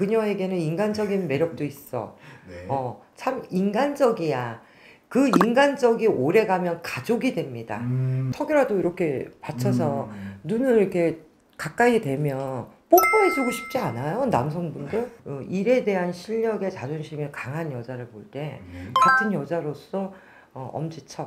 그녀에게는 인간적인 매력도 있어. 네. 참 인간적이야. 그 인간적이 오래가면 가족이 됩니다. 턱이라도 이렇게 받쳐서 눈을 이렇게 가까이 대면 뽀뽀해주고 싶지 않아요? 남성분들? 일에 대한 실력에 자존심이 강한 여자를 볼 때 같은 여자로서 엄지척.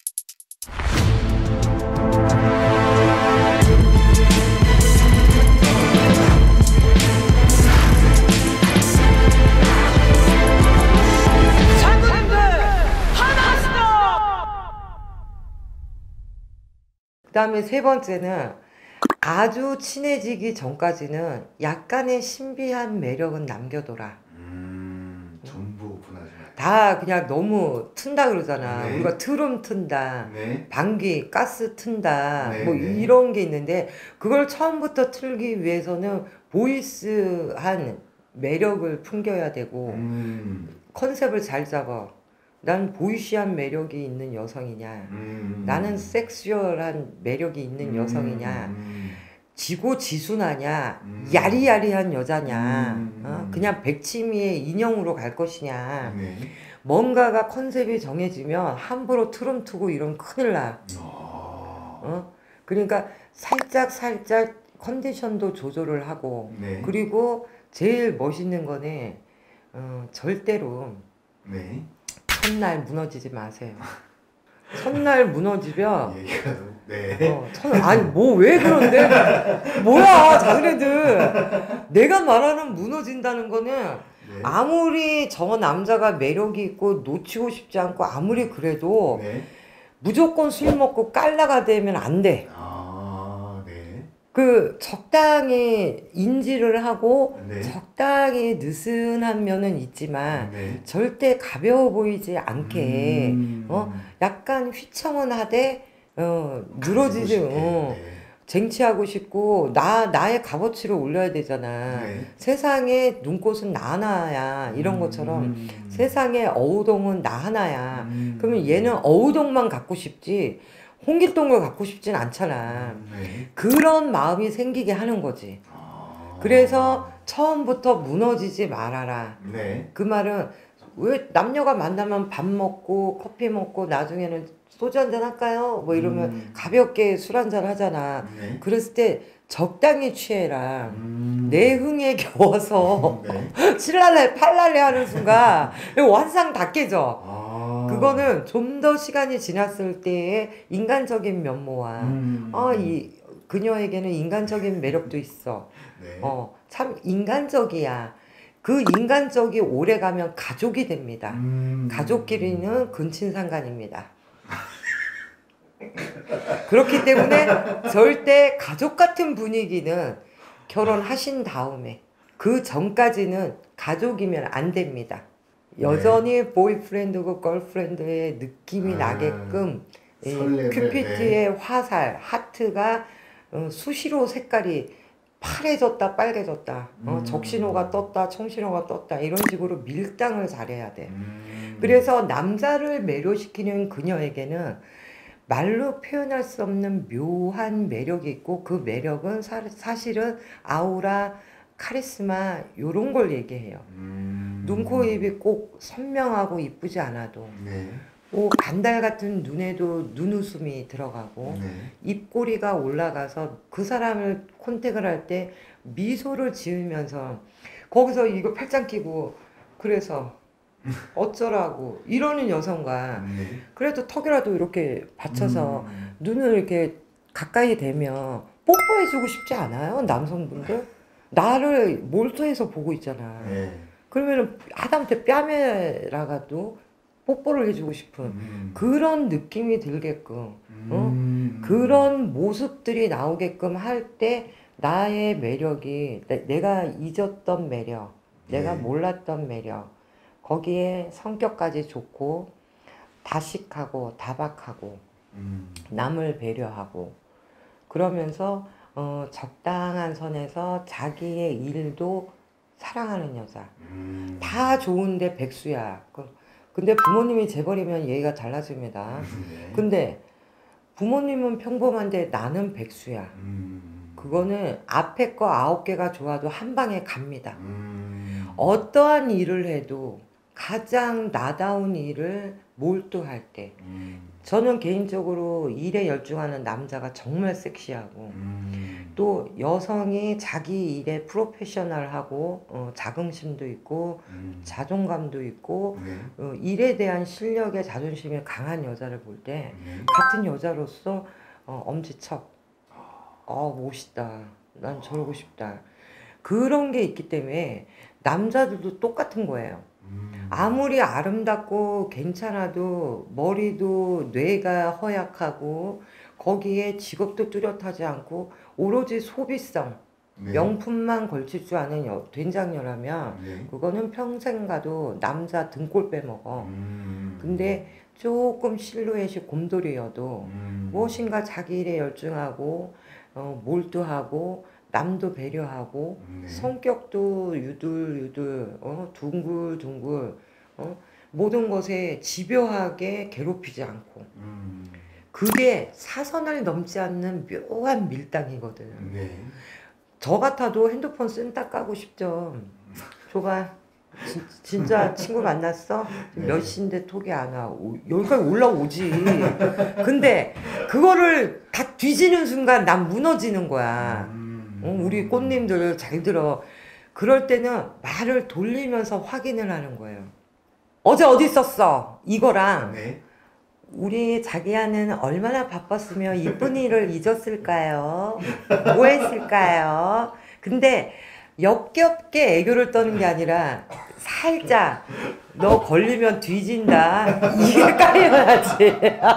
그 다음에 세 번째는 아주 친해지기 전까지는 약간의 신비한 매력은 남겨둬라. 전부 분하지 마. 다 그냥 너무 튼다 그러잖아. 네. 우리가 트름 튼다, 네. 방귀, 가스 튼다, 네, 뭐 네. 이런 게 있는데 그걸 처음부터 틀기 위해서는 보이스한 매력을 풍겨야 되고 컨셉을 잘 잡아. 난 보이시한 매력이 있는 여성이냐, 나는 섹슈얼한 매력이 있는 여성이냐, 지고지순하냐, 야리야리한 여자냐, 그냥 백치미의 인형으로 갈 것이냐. 네. 뭔가가 컨셉이 정해지면 함부로 트름 트고 이러면 큰일 나. 그러니까 살짝 컨디션도 조절을 하고. 네. 그리고 제일 멋있는 거는 절대로 네. 첫날 무너지지 마세요. 첫날 무너지면 얘기가 네. 아니 뭐 왜 그런데? 뭐야 자기네들. 내가 말하는 무너진다는 거는 네. 아무리 저 남자가 매력이 있고 놓치고 싶지 않고 아무리 그래도 네. 무조건 술 먹고 깔라가 되면 안 돼. 네. 그 적당히 인지를 하고 네. 적당히 느슨한 면은 있지만 네. 절대 가벼워 보이지 않게 약간 휘청은 하되 늘어지지. 쟁취하고 싶고 나의 값어치를 올려야 되잖아. 네. 세상에 눈꽃은 나 하나야. 이런 것처럼 세상에 어우동은 나 하나야. 그러면 얘는 어우동만 갖고 싶지 홍길동을 갖고 싶진 않잖아. 네. 그런 마음이 생기게 하는 거지. 그래서 처음부터 무너지지 말아라. 네. 그 말은 왜 남녀가 만나면 밥 먹고 커피 먹고 나중에는 소주 한잔 할까요? 뭐 이러면 가볍게 술 한잔 하잖아. 네. 그랬을 때 적당히 취해라. 내 흥에 겨워서 네. 칠랄래 팔랄래 하는 순간 환상 다 깨져. 그거는 좀 더 시간이 지났을 때의 인간적인 면모와 이 그녀에게는 인간적인 매력도 있어. 네. 참 인간적이야. 그 인간적이 오래가면 가족이 됩니다. 가족끼리는 근친상간입니다. 그렇기 때문에 절대 가족 같은 분위기는 결혼하신 다음에, 그 전까지는 가족이면 안 됩니다. 여전히 보이프렌드고 걸프렌드의 느낌이 나게끔 큐피트의 화살, 하트가 수시로 색깔이 파래졌다 빨개졌다, 적신호가 떴다 청신호가 떴다, 이런 식으로 밀당을 잘해야 돼. 그래서 남자를 매료시키는 그녀에게는 말로 표현할 수 없는 묘한 매력이 있고, 그 매력은 사실은 아우라, 카리스마 요런 걸 얘기해요. 눈, 코, 입이 꼭 선명하고 이쁘지 않아도 반달 같은 눈에도 눈웃음이 들어가고 입꼬리가 올라가서 그 사람을 컨택을 할 때 미소를 지으면서 거기서 이거 팔짱 끼고 그래서 어쩌라고 이러는 여성과 그래도 턱이라도 이렇게 받쳐서 눈을 이렇게 가까이 대면 뽀뽀해주고 싶지 않아요? 남성분들? 나를 몰두해서 보고 있잖아. 그러면은 하다못해 뺨에라가도 뽀뽀를 해주고 싶은 그런 느낌이 들게끔 그런 모습들이 나오게끔 할 때 나의 매력이 내가 잊었던 매력, 내가 몰랐던 매력, 거기에 성격까지 좋고 다식하고 다박하고 남을 배려하고 그러면서 적당한 선에서 자기의 일도 사랑하는 여자. 다 좋은데 백수야. 근데 부모님이 재벌이면 얘기가 달라집니다. 근데 부모님은 평범한데 나는 백수야. 그거는 앞에 거 9개가 좋아도 한 방에 갑니다. 어떠한 일을 해도 가장 나다운 일을 몰두할 때 저는 개인적으로 일에 열중하는 남자가 정말 섹시하고 또 여성이 자기 일에 프로페셔널하고 자긍심도 있고 자존감도 있고 네. 일에 대한 실력에 자존심이 강한 여자를 볼 때 네. 같은 여자로서 엄지척 멋있다, 난 저러고 싶다, 그런 게 있기 때문에 남자들도 똑같은 거예요. 아무리 아름답고 괜찮아도 머리도 뇌가 허약하고 거기에 직업도 뚜렷하지 않고 오로지 소비성 네. 명품만 걸칠 줄 아는 된장녀라면 네. 그거는 평생 가도 남자 등골 빼먹어. 근데 조금 실루엣이 곰돌이여도 무엇인가 자기 일에 열중하고 몰두하고 남도 배려하고 네. 성격도 유들유들 둥글둥글 모든 것에 집요하게 괴롭히지 않고 그게 사선을 넘지 않는 묘한 밀당이거든. 네. 저 같아도 핸드폰 쓴다 까고 싶죠. 조가 진짜 친구 만났어? 네. 몇 시인데 톡이 안 와. 여기까지 올라오지. 근데 그거를 다 뒤지는 순간 난 무너지는 거야. 우리 꽃님들 잘 들어. 그럴 때는 말을 돌리면서 확인을 하는 거예요. 어제 어디 있었어? 이거랑 네. 우리 자기야는 얼마나 바빴으면 이쁜 일을 잊었을까요? 뭐 했을까요? 근데 역겹게 애교를 떠는 게 아니라 살짝 너 걸리면 뒤진다 이게 깔려야지.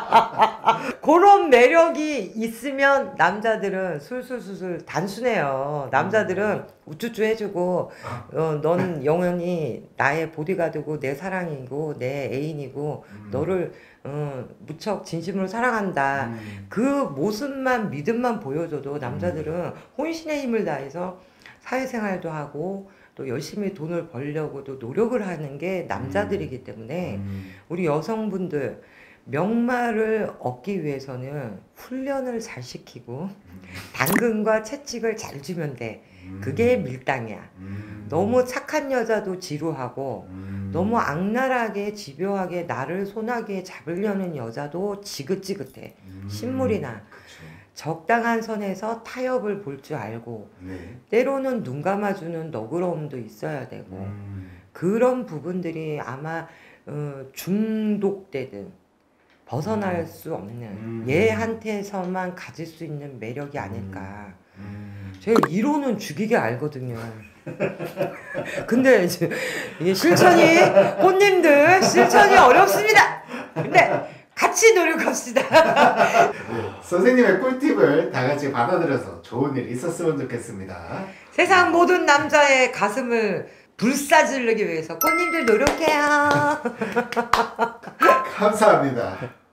그런 매력이 있으면 남자들은 술술술술 단순해요. 남자들은 우쭈쭈 해주고 넌 영원히 나의 보디가드고 내 사랑이고 내 애인이고 너를 무척 진심으로 사랑한다. 그 모습만 믿음만 보여줘도 남자들은 혼신의 힘을 다해서 사회생활도 하고 또 열심히 돈을 벌려고도 노력을 하는 게 남자들이기 때문에 우리 여성분들 명마를 얻기 위해서는 훈련을 잘 시키고 당근과 채찍을 잘 주면 돼. 그게 밀당이야. 너무 착한 여자도 지루하고 너무 악랄하게 집요하게 나를 소나기에 잡으려는 여자도 지긋지긋해. 신물이 나. 그쵸. 적당한 선에서 타협을 볼 줄 알고 네. 때로는 눈 감아주는 너그러움도 있어야 되고 그런 부분들이 아마 중독되든 벗어날 수 없는 얘한테서만 가질 수 있는 매력이 아닐까. 제가 이론은 죽이게 알거든요. 근데 이게 실천이 꽃님들 실천이 어렵습니다. 근데 같이 노력합시다. 선생님의 꿀팁을 다 같이 받아들여서 좋은 일 있었으면 좋겠습니다. 세상 모든 남자의 가슴을 불사지르기 위해서 꽃님들 노력해요. 감사합니다.